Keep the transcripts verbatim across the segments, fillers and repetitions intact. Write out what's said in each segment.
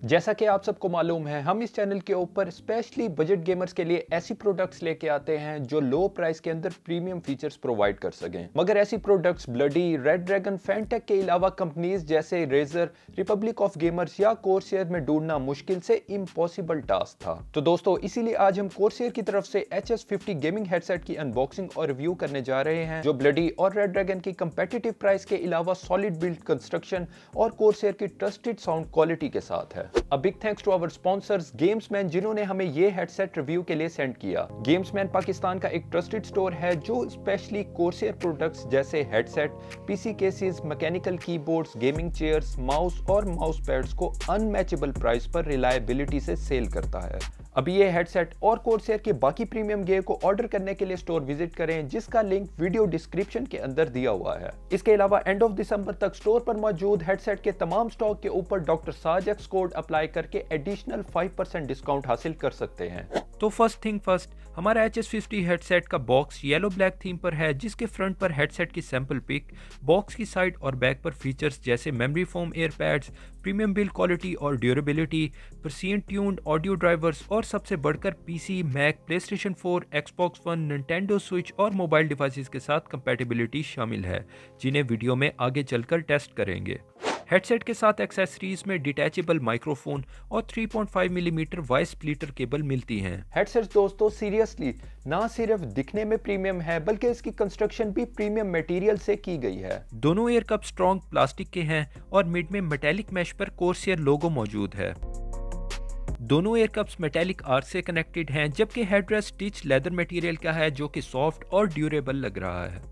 जैसा कि आप सबको मालूम है, हम इस चैनल के ऊपर स्पेशली बजट गेमर्स के लिए ऐसी प्रोडक्ट्स लेके आते हैं जो लो प्राइस के अंदर प्रीमियम फीचर्स प्रोवाइड कर सकें। मगर ऐसी products Bloody, Red Dragon, Fantech के अलावा कंपनीज जैसे रेजर, रिपब्लिक ऑफ गेमर्स या कोर्सेयर में ढूंढना मुश्किल से इम्पॉसिबल टास्क था। तो दोस्तों, इसीलिए आज हम कोर्सेयर की तरफ से H S fifty gaming headset की अनबॉक्सिंग और रिव्यू करने जा रहे हैं, जो ब्लडी और रेड ड्रैगन की कंपेटिटिव प्राइस के अलावा सॉलिड बिल्ड कंस्ट्रक्शन और कोर्सेयर की ट्रस्टेड साउंड क्वालिटी के साथ है। A big thanks to our sponsors गेम्समैन, जिन्होंने हमें ये हेडसेट रिव्यू के लिए सेंड किया। गेम्समैन पाकिस्तान का एक ट्रस्टेड स्टोर है जो स्पेशली कोर्सेयर प्रोडक्ट्स जैसे headset, PC cases, mechanical keyboards, gaming chairs, mouse और माउस पैड्स को अनमैचेबल प्राइस पर रिलायबिलिटी से सेल करता है। अभी ये हेडसेट और कोर्सेयर के बाकी प्रीमियम गेयर को ऑर्डर करने के लिए स्टोर विजिट करें, जिसका लिंक वीडियो डिस्क्रिप्शन के अंदर दिया हुआ है। इसके अलावा एंड ऑफ दिसंबर तक स्टोर पर मौजूद हेडसेट के तमाम स्टॉक के ऊपर डॉक्टर साज एक्स कोड अप्लाई करके एडिशनल फाइव परसेंट डिस्काउंट हासिल कर सकते हैं। तो फर्स्ट थिंग फर्स्ट, हमारा एच एस फिफ्टी हेडसेट का बॉक्स येलो ब्लैक थीम पर है, जिसके फ्रंट पर हेडसेट की सैंपल पिक, बॉक्स की साइड और बैक पर फीचर्स जैसे memory foam ear pads, premium build quality और durability, precision tuned audio drivers और सबसे बढ़कर PC, Mac, PlayStation four, Xbox one, Nintendo switch और मोबाइल डिवाइसेस के साथ कंपैटिबिलिटी शामिल है, जिन्हें वीडियो में आगे चलकर टेस्ट करेंगे। हेडसेट के साथ एक्सेसरीज में डिटैचेबल माइक्रोफोन और three point five millimetre voice splitter cable मिलती हैं। हेडसेट दोस्तों सीरियसली ना सिर्फ दिखने में प्रीमियम है, बल्कि इसकी कंस्ट्रक्शन भी प्रीमियम मटेरियल से की गई है। दोनों एयर कप स्ट्रॉन्ग प्लास्टिक के हैं और मिड में मेटेलिक मैश पर कोर्सेयर लोगो मौजूद है। दोनों एयर कप्स मेटेलिक आर्च से कनेक्टेड हैं, जबकि हेडरेस्ट स्टिच लेदर मटेरियल का है जो कि सॉफ्ट और ड्यूरेबल लग रहा है।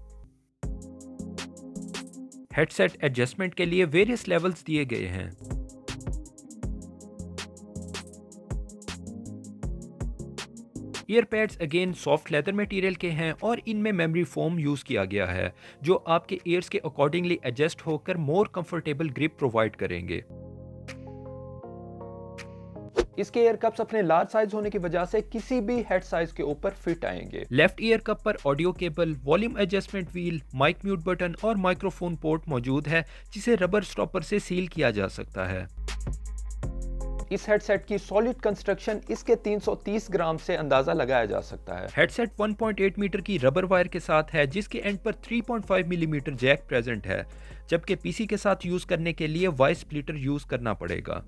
हेडसेट एडजस्टमेंट के लिए वेरियस लेवल्स दिए गए हैं। Earpads again soft leather material के हैं और इनमें मेमोरी फोम यूज किया गया है, जो आपके ईयर्स के अकॉर्डिंगली एडजस्ट होकर मोर कंफर्टेबल ग्रिप प्रोवाइड करेंगे। इसके एयर कप्स अपने लार्ज साइज होने की वजह से किसी भी हेड साइज के ऊपर फिट आएंगे। लेफ्ट ईयर कप पर audio cable, volume adjustment wheel, mic mute button और माइक्रोफोन पोर्ट मौजूद है, जिसे रबर स्टॉपर से सील किया जा सकता है। इस हेडसेट की सॉलिड कंस्ट्रक्शन इसके तीन सौ तीस ग्राम से अंदाजा लगाया जा सकता है। Headset one point eight metre की रबर वायर के साथ है, जिसके एंड पर three point five millimetre jack present है, जबकि पीसी के साथ यूज करने के लिए वॉइस स्प्लिटर यूज करना पड़ेगा।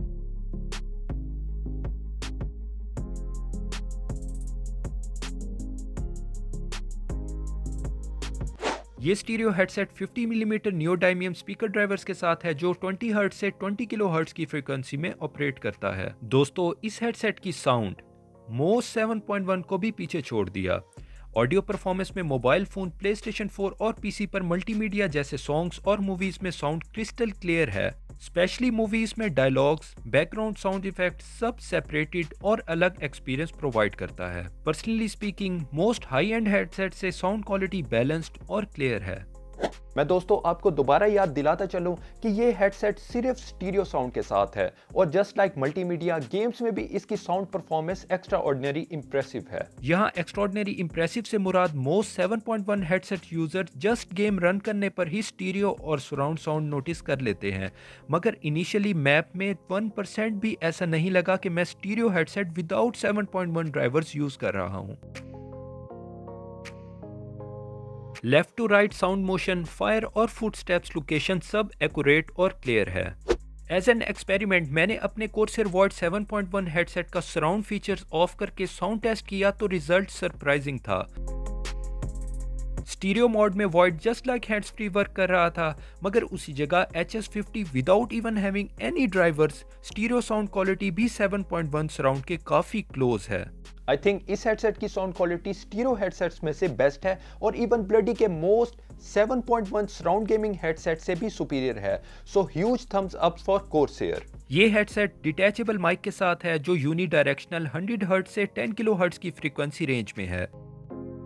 ये stereo headset fifty millimetre neodymium speaker drivers के साथ है, जो ट्वेंटी हर्ट्ज से ट्वेंटी किलो हर्ट्ज की फ्रीक्वेंसी में ऑपरेट करता है। दोस्तों, इस हेडसेट की साउंड मोस सेवन पॉइंट वन को भी पीछे छोड़ दिया। ऑडियो परफॉर्मेंस में मोबाइल फोन, प्लेस्टेशन फोर और पीसी पर मल्टीमीडिया जैसे सॉन्ग्स और मूवीज में साउंड क्रिस्टल क्लियर है। स्पेशली मूवीज में डायलॉग्स, बैकग्राउंड साउंड इफेक्ट सब सेपरेटेड और अलग एक्सपीरियंस प्रोवाइड करता है। Personally speaking, most high end headset से साउंड क्वालिटी बैलेंस्ड और क्लियर है। मैं दोस्तों आपको दोबारा याद दिलाता चलूं कि ये हेडसेट सिर्फ स्टीरियो साउंड के साथ है, और जस्ट लाइक मल्टीमीडिया गेम्स में भी इसकी sound performance extraordinary impressive है। यहाँ एक्स्ट्राऑर्डिनरी इंप्रेसिव से मुराद most seven point one headset user just game run करने पर ही स्टीरियो और सराउंड साउंड नोटिस कर लेते हैं, मगर इनिशियली मैप में वन परसेंट भी ऐसा नहीं लगा कि मैं stereo headset without seven point one drivers use कर रहा हूँ। Left to right sound motion, fire और फुटस्टेप्स लोकेशन सब एक्यूरेट और क्लियर है। एज एन एक्सपेरिमेंट मैंने अपने Corsair Void seven point one headset का सराउंड फीचर्स ऑफ करके साउंड टेस्ट किया, तो रिजल्ट सरप्राइजिंग था। स्टीरियो मोड में Void just like hands free work कर रहा था, मगर उसी जगह H S fifty without even having any drivers stereo sound quality भी सेवन पॉइंट वन सराउंड के काफी क्लोज है। आई थिंक इस हेडसेट की साउंड क्वालिटी स्टीरियो हेडसेट्स में से बेस्ट है, और इवन ब्लडी के most seven point one surround gaming headset से भी सुपीरियर है। So huge thumbs up for Corsair. ये हेडसेट डिटैचेबल माइक के साथ है, जो यूनी डायरेक्शनल हंड्रेड हर्ट्ज से टेन किलो हर्ट्ज की फ्रीक्वेंसी रेंज में है।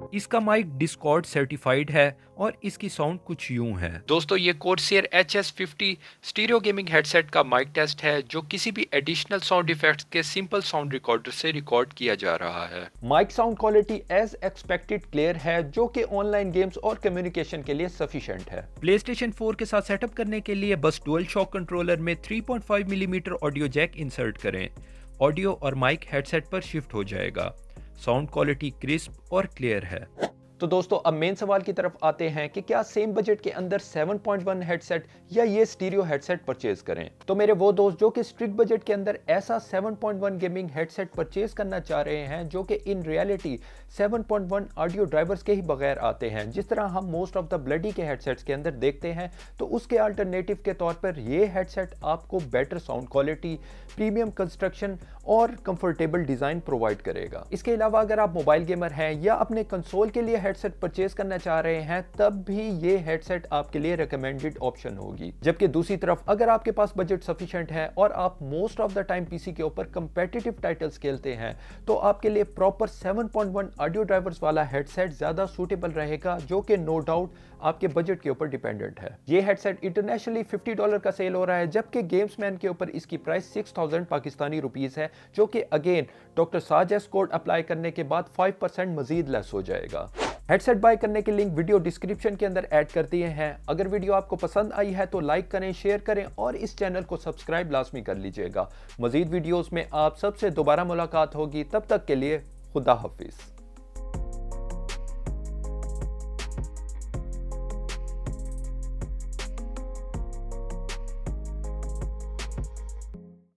इसका माइक डिस्कॉर्ड सर्टिफाइड है और इसकी साउंड कुछ यूं है। दोस्तों ये Corsair H S fifty stereo gaming headset का माइक टेस्ट है जो किसी भी एडिशनल साउंड इफेक्ट्स के सिंपल साउंड रिकॉर्डर से रिकॉर्ड किया जा रहा है। Mic sound quality as expected clear है जो कि ऑनलाइन गेम्स और कम्युनिकेशन के लिए सफिशिएंट है। प्लेस्टेशन फोर के साथ सेटअप करने के लिए बस डुअल शॉक कंट्रोलर में three point five millimetre audio jack insert करें। ऑडियो और माइक हेडसेट पर शिफ्ट हो जाएगा। साउंड क्वालिटी क्रिस्प और क्लियर है। तो दोस्तों अब मेन सवाल की तरफ आते हैं कि क्या सेम बजट के अंदर सेवन पॉइंट वन हेडसेट या ये स्टीरियो हेडसेट परचेज करें। तो मेरे वो दोस्त जो कि स्ट्रिक्ट बजट के अंदर ऐसा seven point one gaming headset purchase करना चाह रहे हैं जो कि in reality seven point one audio drivers के ही बगैर आते हैं, जिस तरह हम मोस्ट ऑफ द ब्लडी के हेडसेट्स के अंदर देखते हैं, तो उसके अल्टरनेटिव के तौर पर ये हेडसेट आपको better sound quality, premium construction और कंफर्टेबल डिजाइन प्रोवाइड करेगा। इसके अलावा अगर आप मोबाइल गेमर हैं या अपने कंसोल के लिए हेडसेट परचेज करना चाह रहे हैं तब भी ये हेडसेट आपके लिए रिकमेंडेड ऑप्शन होगी। जबकि दूसरी तरफ अगर आपके पास बजट सफिशिएंट है और आप most of the time PC के ऊपर कंपेटिटिव टाइटल्स खेलते हैं तो आपके लिए proper seven point one audio drivers वाला हेडसेट ज्यादा सूटेबल रहेगा, जो कि नो डाउट आपके बजट के ऊपर डिपेंडेंट है। ये हेडसेट इंटरनेशनली फिफ्टी डॉलर का सेल हो रहा है, जबकि गेम्समैन के ऊपर इसकी price six thousand Pakistani rupees है, जो कि अगेन डॉक्टर साजेस कोड अप्लाई करने के बाद फाइव परसेंट मजीद लेस हो जाएगा। हेडसेट बाय करने के लिंक वीडियो डिस्क्रिप्शन के अंदर ऐड कर दिए हैं। अगर वीडियो आपको पसंद आई है तो लाइक करें, शेयर करें और इस चैनल को सब्सक्राइब लाजमी कर लीजिएगा। मजीद वीडियोस में आप सबसे दोबारा मुलाकात होगी, तब तक के लिए खुदा हाफिज।